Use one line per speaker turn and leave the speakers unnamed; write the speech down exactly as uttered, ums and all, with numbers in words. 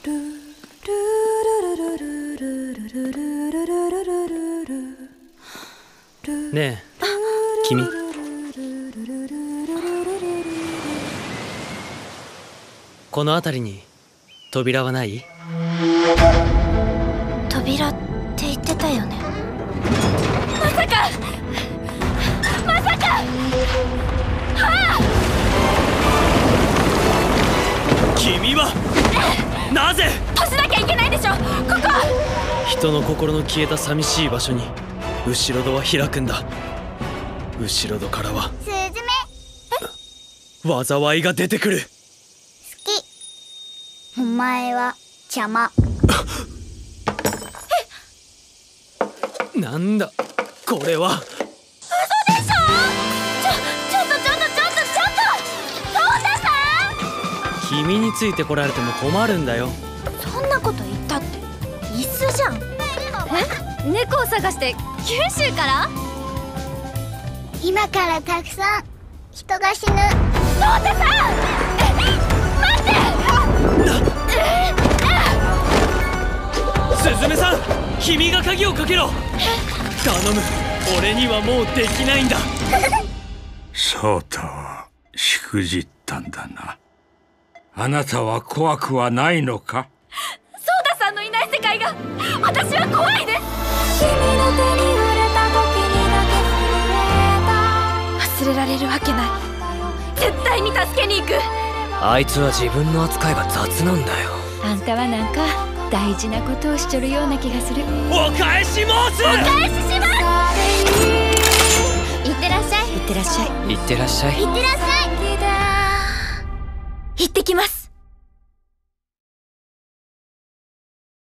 ねえ君、この辺りに扉はない？
扉って言ってたよね。まさかまさかはあ！
君はなぜ？
閉じなきゃいけないでしょここ。
人の心の消えた寂しい場所に後ろ戸は開くんだ。後ろ戸からは
スズメ。
え？災いが出てくる。
好き。お前は邪魔。
なんだこれは。
嘘でしょ。ちょちょっとちょっとちょっとちょっとトータさん。
君についてこられても困るんだよ。
そんなこと言ったって椅子じゃん。え？猫を探して九州から？今からたくさん人が死ぬ。トータさん待って。
スズメさん、君が鍵をかけろ。頼む、俺にはもうできないんだ。
ソータはしくじったんだな。あなたは怖くはないのか？
ソーダさんのいない世界が私は怖いです。忘れられるわけない。絶対に助けに行く。
あいつは自分の扱いが雑なんだよ。
あんたはなんか大事なことをしちょるような気がする。
お返し申す。
お返しします。いってらっしゃい。
いってらっしゃい。
いってらっしゃい。
いってらっしゃい。行ってきます。